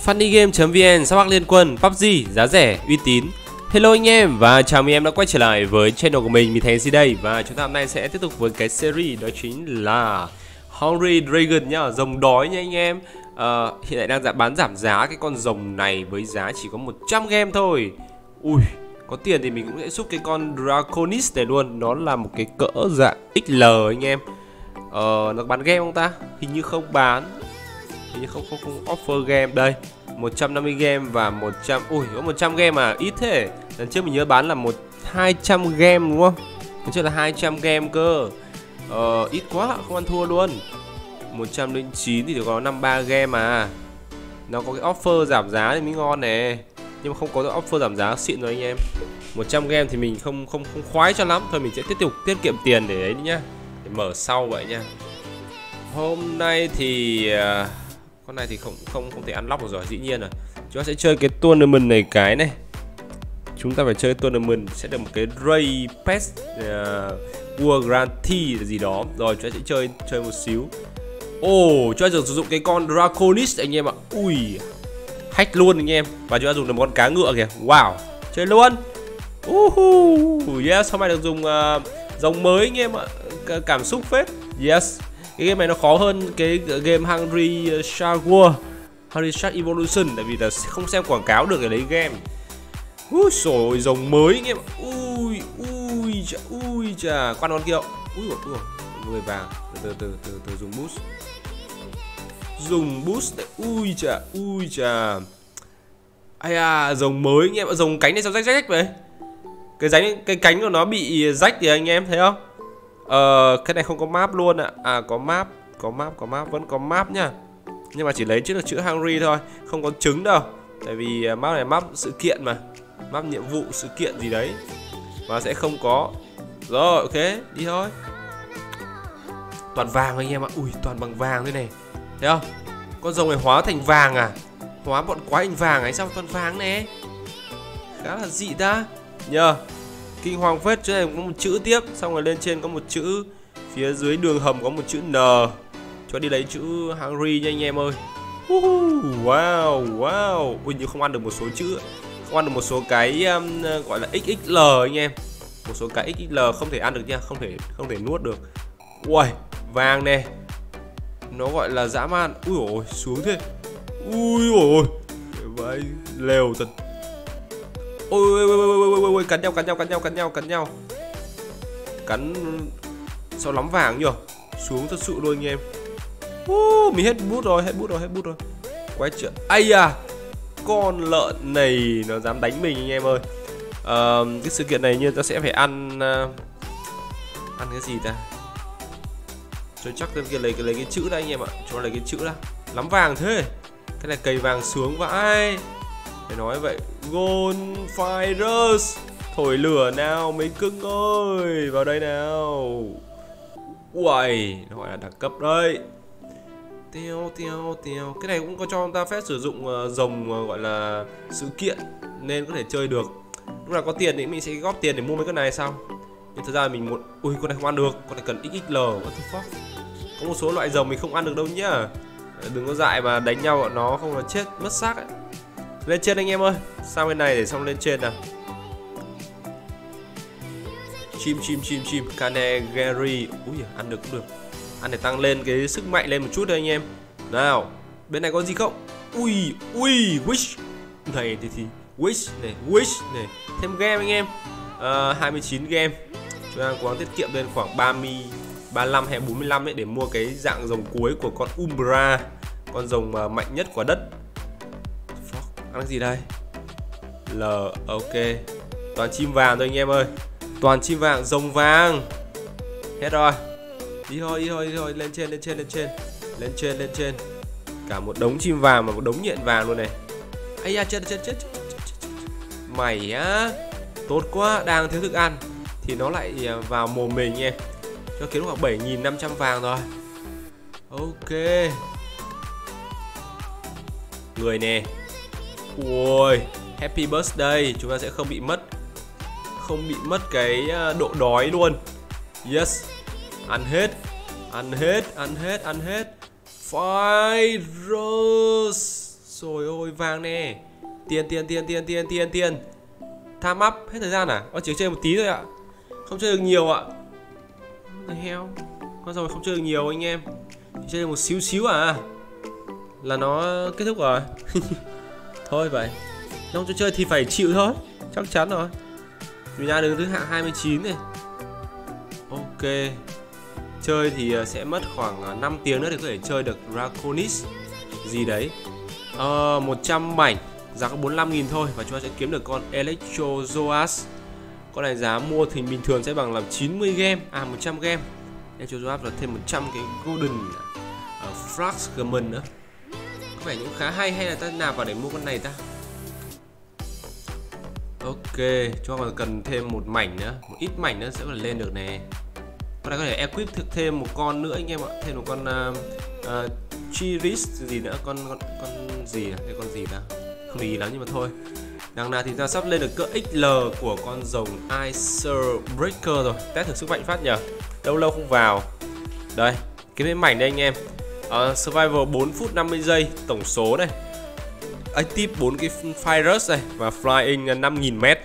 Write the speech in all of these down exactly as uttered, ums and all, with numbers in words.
Funnygame.vn, sao Bắc Liên Quân, pê u bê giê, giá rẻ, uy tín. Hello anh em và chào mừng em đã quay trở lại với channel của mình, mình Thành si đây. Và chúng ta hôm nay sẽ tiếp tục với cái series đó chính là Hungry Dragon nhá, rồng đói nha anh em. à, Hiện tại đang giảm, bán giảm giá cái con rồng này với giá chỉ có một trăm gem thôi. Ui, có tiền thì mình cũng sẽ xúc cái con Draconis này luôn. Nó là một cái cỡ dạng ích lờ anh em. Ờ, nó bán game không ta? Hình như không bán. Hình như không không không offer game đây. một trăm năm mươi game và một trăm. Ui, có một trăm game à, ít thế. Lần trước mình nhớ bán là một hai trăm game đúng không? Lần trước là hai trăm game cơ. Ờ, ít quá, không ăn thua luôn. một trăm lẻ chín thì chỉ có năm mươi ba game mà. Nó có cái offer giảm giá thì mới ngon nè. Nhưng mà không có cái offer giảm giá xịn rồi anh em. một trăm game thì mình không không không khoái cho lắm. Thôi mình sẽ tiếp tục tiết kiệm tiền để đấy nhá. Để mở sau vậy nha. Hôm nay thì uh, con này thì không không không thể unlock được rồi, dĩ nhiên rồi. Chúng ta sẽ chơi cái tournament này cái này. Chúng ta phải chơi tournament sẽ được một cái Ray Pass uh, World Guarantee gì đó. Rồi chúng ta sẽ chơi chơi một xíu. Ồ, oh, chúng ta sử dụng cái con Draconis anh em ạ. Ui, hack luôn anh em. Và chúng ta dùng được một con cá ngựa kìa. Wow, chơi luôn. Uh-huh. Yes, hôm nay được dùng uh, dòng mới anh em ạ. Cảm xúc phết. Yes. Cái game này nó khó hơn cái game Hungry Shark World, Hungry Shark Evolution, tại vì là không xem quảng cáo được để lấy game. Úi xồi, rồng mới anh em. Ui ui chà, ui chà, quan con kia. Ui ui, người vàng. Từ từ từ từ từ dùng boost. Dùng boost này. Ui chà, ui chà. Ai à, rồng mới anh em. Rồng cánh này sao rách rách vậy? Cái ránh cái cánh của nó bị rách thì anh em thấy không? Ờ, cái này không có map luôn ạ. À. à có map, có map, có map, vẫn có map nhá. Nhưng mà chỉ lấy chữ được chữ Hungry thôi, không có trứng đâu. Tại vì map này map sự kiện mà. Map nhiệm vụ sự kiện gì đấy. Và sẽ không có. Rồi, ok, đi thôi. Toàn vàng anh em ạ. Ui, toàn bằng vàng thế này. Thấy không? Con rồng này hóa thành vàng à? Hóa bọn quái thành vàng ấy sao toàn vàng này? Khá là dị ta. Nhờ. Kinh hoàng phết, chỗ này có một chữ tiếp. Xong rồi lên trên có một chữ. Phía dưới đường hầm có một chữ N. Cho đi lấy chữ Hungry nha anh em ơi. Wow, wow. Ui, nhưng không ăn được một số chữ. Không ăn được một số cái um, gọi là ích ích lờ anh em. Một số cái ích ích lờ không thể ăn được nha. Không thể không thể nuốt được. Ui, vàng nè. Nó gọi là dã man. Ui ôi, xuống thế. Ui ôi, vậy lều thật. Ôi ôi ôi ôi ôi ôi, cắn nhau cắn nhau cắn nhau cắn nhau cắn nhau. Cắn sao lắm vàng nhỉ? Xuống thật sự luôn anh em. Uh, mình hết bút rồi, hết bút rồi, hết bút rồi. Quay trở. Ây à, con lợn này nó dám đánh mình anh em ơi. Uh, cái sự kiện này như ta sẽ phải ăn uh, ăn cái gì ta? Cho chắc tên kia lấy cái lấy cái chữ đây anh em ạ. Cho lấy cái chữ đó. Lắm vàng thế. Cái này cày vàng sướng vãi. Phải nói vậy. Goldfires, thổi lửa nào mấy cưng ơi, vào đây nào. Uầy, nó gọi là đẳng cấp đấy. Teo teo teo. Cái này cũng có cho chúng ta phép sử dụng uh, rồng uh, gọi là sự kiện nên có thể chơi được. Lúc nào có tiền thì mình sẽ góp tiền để mua mấy cái này xong. Nhưng thật ra mình muốn. Ui, con này không ăn được, con này cần ích ích lờ. What the fuck? Có một số loại rồng mình không ăn được đâu nhá. Đừng có dại mà đánh nhau bọn nó không là chết mất xác ấy. Lên trên anh em ơi. Sang bên này để xong lên trên nào. Chim chim chim chim Canary. Ui, ăn được cũng được. Ăn để tăng lên cái sức mạnh lên một chút thôi anh em. Nào, bên này có gì không? Ui, ui, wish. Này thì thì wish này, wish này. Thêm game anh em. à, hai mươi chín game. Chúng ta cố gắng tiết kiệm lên khoảng ba mươi, ba mươi lăm hay bốn mươi lăm ấy để mua cái dạng rồng cuối của con Umbra. Con rồng mạnh nhất của đất. Ăn cái gì đây? L, ok. Toàn chim vàng thôi anh em ơi. Toàn chim vàng, rồng vàng. Hết rồi. Đi thôi, đi thôi, đi thôi. Lên trên, lên trên, lên trên. Lên trên, lên trên. Cả một đống chim vàng và một đống nhện vàng luôn này. Ây da, chết, chết, chết, chết, chết, chết. Mày á. Tốt quá, đang thiếu thức ăn thì nó lại vào mồm mình nha. Cho kiếm khoảng bảy nghìn năm trăm vàng rồi. Ok. Người nè. Ui, happy birthday. Chúng ta sẽ không bị mất Không bị mất cái độ đói luôn. Yes. Ăn hết. Ăn hết, ăn hết, ăn hết. Fire. Trời Ôi vàng nè. Tiền tiền tiền tiền tiền tiền tiền. Time up, hết thời gian à? Ôi chỉ chơi một tí thôi ạ. Không chơi được nhiều ạ. The hell. Có rồi, không chơi được nhiều anh em. Chỉ chơi được một xíu xíu à. Là nó kết thúc rồi. Thôi vậy. Không cho chơi thì phải chịu thôi. Chắc chắn rồi. Mình đang đứng thứ hạng hai mươi chín này. Ok. Chơi thì sẽ mất khoảng năm tiếng nữa để có thể chơi được Draconis gì đấy. Ờ, một trăm mảnh, giá có bốn mươi lăm nghìn thôi. Và chúng ta sẽ kiếm được con Electrozoas. Con này giá mua thì bình thường sẽ bằng là chín mươi gem. À, một trăm gem. Electrozoas là thêm một trăm cái Golden uh, Fragment nữa. Có vẻ cũng khá hay, hay là ta nạp vào để mua con này ta. Ok, chúng ta còn cần thêm một mảnh nữa. Một ít mảnh nữa sẽ có thể lên được nè. Con này có thể equip thêm một con nữa anh em ạ. Thêm một con uh, uh, Chiris gì nữa. Con con, con gì à? Đây con gì ta? Không để ý lắm nhưng mà thôi. Đằng nào thì ta sắp lên được cỡ ích lờ của con rồng Icer Breaker rồi. Test thử sức mạnh phát nhờ. Lâu lâu không vào. Đây, kiếm thêm mảnh đây anh em. uh, Survival bốn phút năm mươi giây. Tổng số này. Active bốn cái Fire Rush này. Và Flying năm nghìn mét.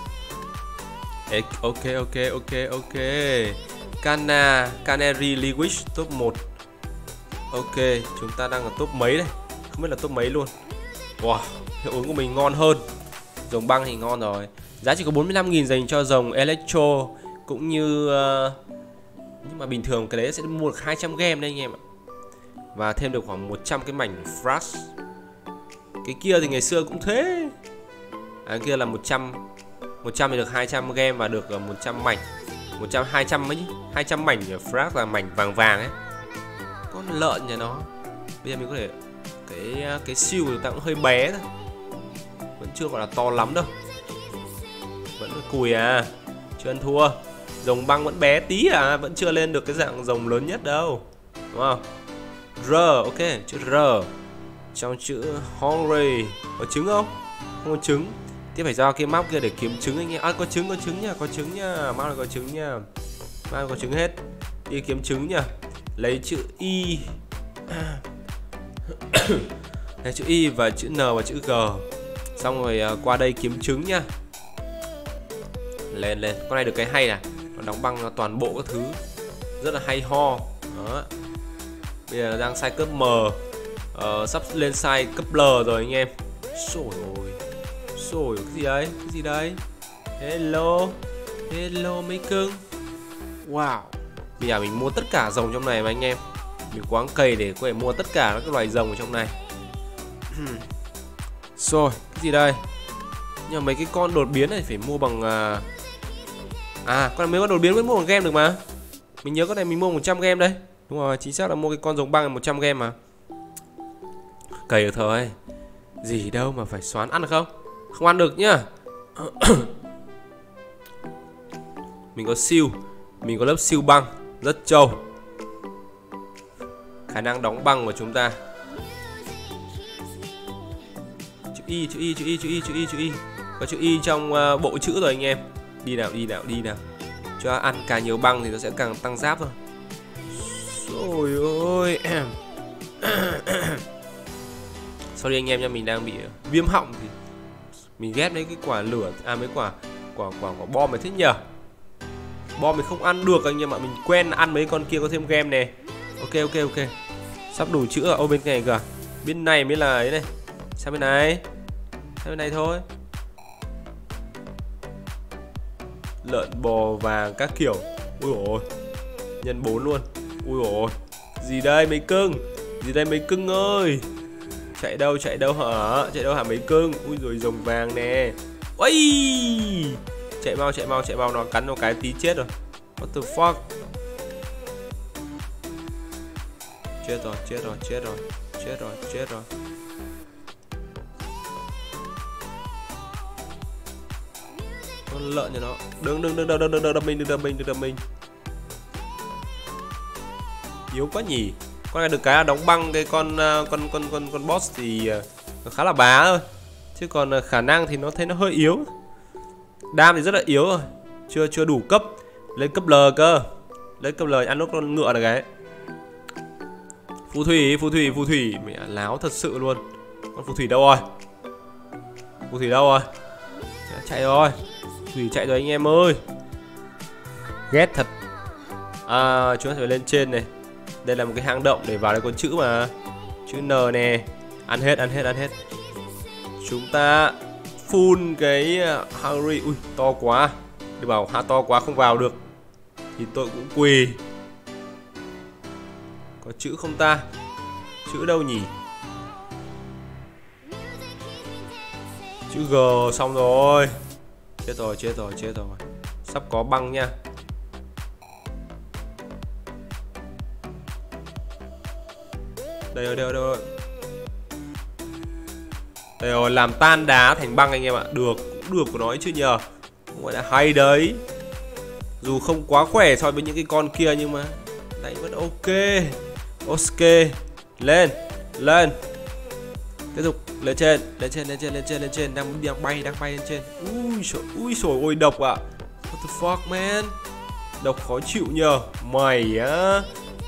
Ok ok ok ok. Cana, Canary Lewish top một. Ok, chúng ta đang ở top mấy đây? Không biết là top mấy luôn. Wow, hiệu ứng của mình ngon hơn. Rồng băng thì ngon rồi. Giá chỉ có bốn mươi lăm nghìn dành cho rồng Electro. Cũng như uh, nhưng mà bình thường cái đấy sẽ mua được hai trăm gem đây anh em ạ. Và thêm được khoảng một trăm cái mảnh Flash. Cái kia thì ngày xưa cũng thế. À, cái kia là một trăm. một trăm thì được hai trăm gem và được một trăm mảnh. một trăm, hai trăm mấy chứ. hai trăm mảnh Flash là mảnh vàng vàng ấy. Con lợn nhà nó. Bây giờ mình có thể cái cái siêu của chúng ta cũng hơi bé thôi. Vẫn chưa gọi là to lắm đâu. Vẫn cùi à. Chưa ăn thua. Rồng băng vẫn bé tí à. Vẫn chưa lên được cái dạng rồng lớn nhất đâu. Đúng không? R, ok, chữ R. Trong chữ hungry. Có trứng không? Không có trứng. Tiếp phải ra cái map kia để kiếm trứng anh em. À, có trứng, có trứng nha, có trứng nha. Map này có trứng nha. Map này có trứng hết. Đi kiếm trứng nha. Lấy chữ Y. Lấy chữ Y và chữ N và chữ G. Xong rồi uh, qua đây kiếm trứng nha. Lên lên. Con này được cái hay nè. Nó đóng băng toàn bộ các thứ. Rất là hay ho. Đó. Bây giờ đang size cấp M. uh, Sắp lên size cấp L rồi anh em. Xôi rồi. Xôi cái gì đấy? Cái gì đấy? Hello. Hello mấy cưng. Wow. Bây giờ mình mua tất cả rồng trong này mà anh em. Mình quáng cày để có thể mua tất cả các loài rồng ở trong này. Rồi, cái gì đây? Nhưng mà mấy cái con đột biến này phải mua bằng À, à con này mấy con đột biến vẫn mua bằng game được mà. Mình nhớ con này mình mua một trăm game đây. Đúng rồi, chính xác là mua cái con rồng băng một trăm game mà. Cày được thôi. Gì đâu mà phải xoán, ăn được không? Không ăn được nhá. Mình có siêu. Mình có lớp siêu băng. Rất trâu. Khả năng đóng băng của chúng ta. Chữ Y, chữ Y, chữ Y, chữ Y, chữ Y, chữ Y. Có chữ Y trong uh, bộ chữ rồi anh em. Đi nào, đi nào, đi nào. Cho ăn càng nhiều băng thì nó sẽ càng tăng giáp thôi. Trời ơi. Sorry anh em nha, mình đang bị viêm họng thì mình ghét mấy cái quả lửa. À mấy quả Quả quả, quả bom này thích nhờ. Bom mình không ăn được anh em ạ. Mình quen ăn mấy con kia có thêm game nè. Ok ok ok. Sắp đủ chữ ở ô bên này kìa. Bên này mới là ấy này. Sang bên này. Sang bên này thôi. Lợn bò vàng các kiểu. Ui ôi. Nhân bốn luôn. Ui ôi. Gì đây mấy cưng? Gì đây mấy cưng ơi? Chạy đâu chạy đâu hả? Chạy đâu hả mấy cưng? Ui rồi rồng vàng nè. Ui. Chạy mau chạy mau chạy mau, nó cắn nó cái tí chết rồi. What the fuck? Chết rồi, chết rồi, chết rồi, chết rồi, chết rồi. Con lợn cho nó. Đừng đừng đừng đừng đừng đừng đâm mình, đừng đâm mình, đừng đâm mình. Yếu quá nhỉ. Con này được cái là đóng băng cái con con con con con boss thì nó khá là bá thôi. Chứ còn khả năng thì nó thấy nó hơi yếu. Đam thì rất là yếu rồi. Chưa chưa đủ cấp. Lên cấp L cơ. Lên cấp L ăn nốt con ngựa là cái. Phù thủy, phù thủy, phù thủy. Mẹ láo thật sự luôn. Con phù thủy đâu rồi? Phù thủy đâu rồi? Chạy rồi. Phù thủy chạy rồi anh em ơi. Ghét thật. À, chúng ta phải lên trên này. Đây là một cái hang động để vào đây có chữ mà. Chữ N nè. Ăn hết, ăn hết, ăn hết. Chúng ta full cái hungry. Ui, to quá. Đi bảo ha, to quá không vào được thì tôi cũng quỳ. Có chữ không ta? Chữ đâu nhỉ? Chữ G xong rồi. Chết rồi, chết rồi, chết rồi. Sắp có băng nha. Đây rồi, đây rồi, đây rồi. Đây rồi, làm tan đá thành băng anh em ạ. Được, cũng được của nó chứ nhờ. Không phải là hay đấy. Dù không quá khỏe so với những cái con kia nhưng mà đánh vẫn ok. Ok. Lên, lên. Tiếp tục, lên trên, lên trên, lên trên, lên trên, lên trên. Đang, đang bay, đang bay lên trên. Ui trời, ui trời ôi độc ạ. What the fuck man. Độc khó chịu nhờ. Mày á.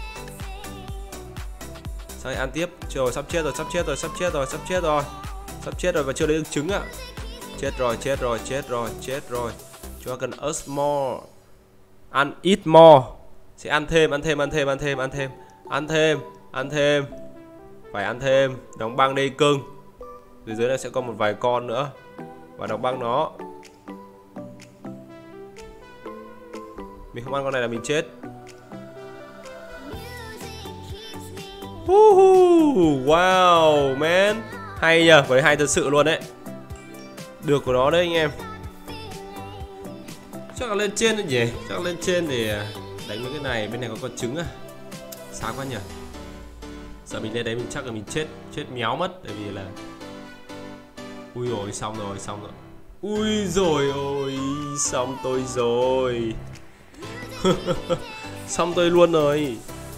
Sao ăn tiếp? Trời, sắp chết rồi, sắp chết rồi, sắp chết rồi, sắp chết rồi. Sắp chết rồi và chưa lấy được trứng ạ. Chết rồi, chết rồi, chết rồi, chết rồi. Chúng ta cần us more. Ăn ít more. Sẽ ăn thêm, ăn thêm, ăn thêm, ăn thêm, ăn thêm. Ăn thêm, ăn thêm. Phải ăn thêm. Đóng băng đi cưng. Dưới dưới này sẽ có một vài con nữa. Và đóng băng nó. Mình không ăn con này là mình chết. Wow man. Hay nhờ, với hay thật sự luôn đấy. Được của nó đấy anh em. Chắc là lên trên đấy nhỉ. Chắc là lên trên để đánh với cái này. Bên này có con trứng à. Sáng quá nhỉ. Giờ mình lên đấy mình chắc là mình chết. Chết méo mất. Tại vì là ui rồi xong rồi, xong rồi. Ui rồi ôi. Xong tôi rồi. Xong tôi luôn rồi.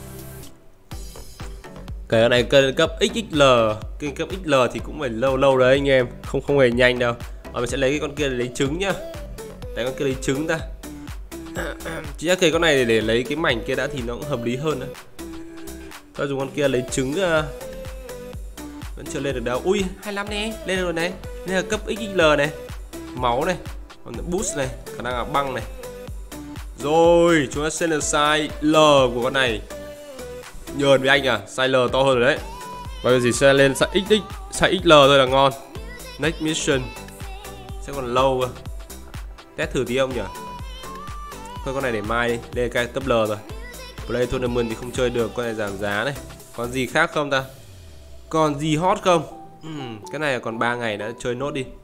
Cái này cân cấp ích ích lờ. Cái cấp ích lờ thì cũng phải lâu lâu đấy anh em. Không không hề nhanh đâu. Rồi mình sẽ lấy cái con kia để lấy trứng nhá. Đấy, con kia lấy trứng ta. Chỉ nhắc cái con này để, để lấy cái mảnh kia đã thì nó cũng hợp lý hơn đấy. Tôi dùng con kia lấy trứng. uh, Vẫn chưa lên được đâu. Ui hai mươi lăm nè. Lên được rồi này. Đây là cấp ích ích lờ này. Máu này. Còn boost này. Khả năng là băng này. Rồi chúng ta sẽ là size L của con này. Nhờn với anh à. Size L to hơn rồi đấy. Bây giờ chỉ sẽ lên size ích ích, size ích lờ thôi là ngon. Next mission sẽ còn lâu cơ. Test thử tí không nhỉ. Thôi con này để mai đi. Đây là cái cấp L rồi. Play tournament thì không chơi được. Con này giảm giá này. Còn gì khác không ta? Còn gì hot không? uhm, Cái này là còn ba ngày đã chơi nốt đi.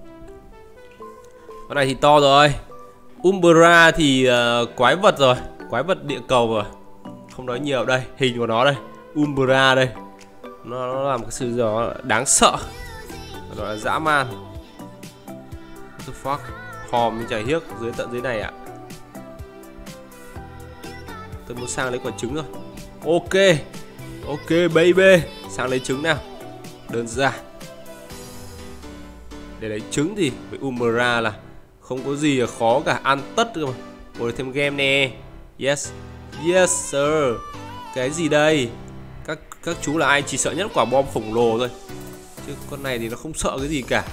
Con này thì to rồi. Umbra thì uh, quái vật rồi. Quái vật địa cầu rồi. Không nói nhiều. Đây hình của nó đây. Umbra đây. Nó, nó là một cái sự gió đáng sợ. Nó là dã man. What the fuck. Hòm mình chảy hiếc dưới tận dưới này ạ. Tôi muốn sang lấy quả trứng rồi. Ok. Ok baby. Sang lấy trứng nào. Đơn giản. Để lấy trứng thì với Umbra là không có gì là khó cả. Ăn tất cơ mà. Ngồi thêm game nè. Yes. Yes sir. Cái gì đây? Các các chú là ai chỉ sợ nhất quả bom khổng lồ thôi. Chứ con này thì nó không sợ cái gì cả.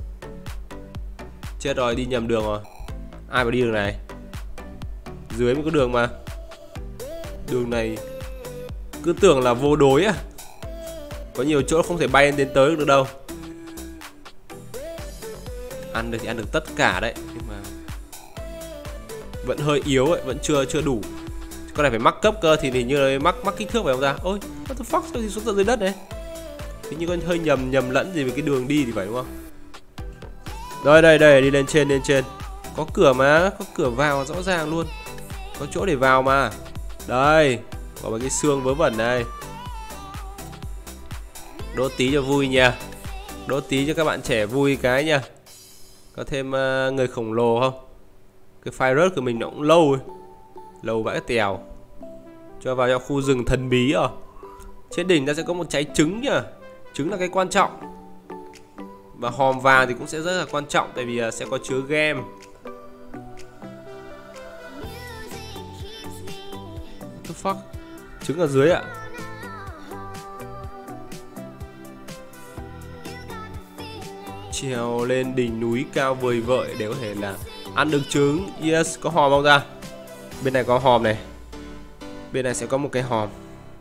Chết rồi, đi nhầm đường rồi. Ai mà đi đường này? Dưới mới có đường mà. Đường này cứ tưởng là vô đối á. Có nhiều chỗ không thể bay đến tới được đâu. Ăn được thì ăn được tất cả đấy. Nhưng mà vẫn hơi yếu ấy, vẫn chưa chưa đủ. Con này phải mắc cấp cơ thì hình như là mắc mắc kích thước phải không ta? Ôi, what the fuck, sao thì xuống tận dưới đất này? Thì như con hơi nhầm nhầm lẫn gì về cái đường đi thì phải đúng không? Rồi đây đây, đi lên trên lên trên. Có cửa mà, có cửa vào rõ ràng luôn. Có chỗ để vào mà. Đây, có mấy cái xương vớ vẩn này. Đốt tí cho vui nha. Đốt tí cho các bạn trẻ vui cái nha. Có thêm uh, người khổng lồ không? Cái fire rớt của mình nó cũng lâu ấy. Lâu vãi tèo. Cho vào trong khu rừng thần bí rồi. Trên đỉnh ta sẽ có một trái trứng nhá. Trứng là cái quan trọng. Và hòm vàng thì cũng sẽ rất là quan trọng. Tại vì uh, sẽ có chứa game. What the fuck? Trứng ở dưới ạ. trèo lên đỉnh núi cao vời vợi để có thể là ăn được trứng. Yes, có hòm không ta? Bên này có hòm này. Bên này sẽ có một cái hòm.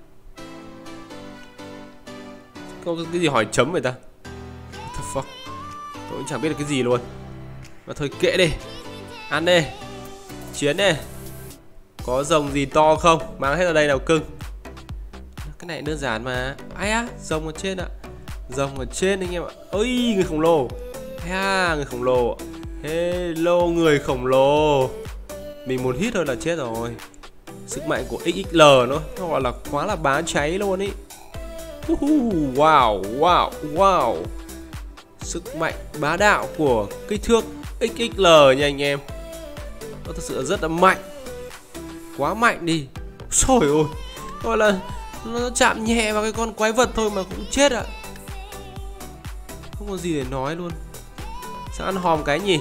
Có cái gì hỏi chấm vậy ta? What the fuck? Tôi cũng chẳng biết được cái gì luôn. Mà thôi kệ đi. Ăn đi. Chiến đi. Có rồng gì to không? Mang hết ở đây nào cưng. Cái này đơn giản mà. Ai á, rồng ở trên ạ. Rồng ở trên anh em ạ. Ôi, người khổng lồ. À, người khổng lồ. Hello người khổng lồ. Mình một hit thôi là chết rồi. Sức mạnh của ích ích lờ nó nó gọi là quá là bá cháy luôn ý. Wow, wow, wow. Sức mạnh bá đạo của kích thước ích ích lờ nha anh em. Nó thật sự rất là mạnh. Quá mạnh đi. Trời ơi. Gọi là nó chạm nhẹ vào cái con quái vật thôi mà cũng chết ạ. Không có gì để nói luôn. Sao ăn hòm cái nhỉ?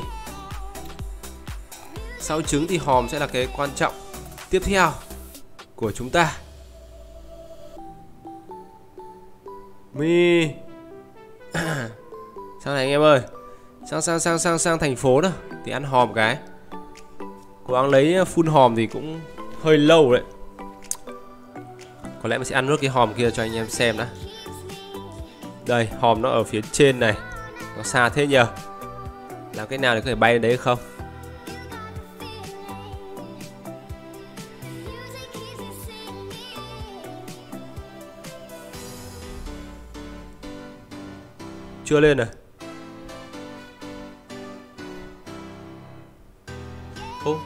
Sau trứng thì hòm sẽ là cái quan trọng tiếp theo của chúng ta. Mi. Sao này anh em ơi? Sang sang sang sang sang thành phố đó thì ăn hòm cái. Cố gắng lấy full hòm thì cũng hơi lâu đấy. Có lẽ mình sẽ ăn nốt cái hòm kia cho anh em xem đã. Đây, hòm nó ở phía trên này. Nó xa thế nhờ. Làm cách nào để có thể bay đến đấy không? Chưa lên à? Ô.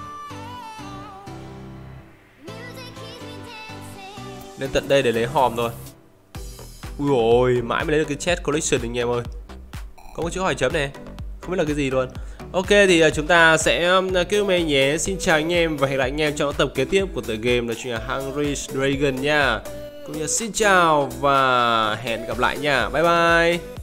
Lên tận đây để lấy hòm rồi. Ui ôi, mãi mới lấy được cái chest collection anh em ơi. Có một chữ hỏi chấm này. Không biết là cái gì luôn. Ok thì chúng ta sẽ kêu mày nhé. Xin chào anh em và hẹn gặp lại anh em trong tập kế tiếp của tựa game đó chính là Hungry Dragon nha. Cũng như xin chào và hẹn gặp lại nha. Bye bye.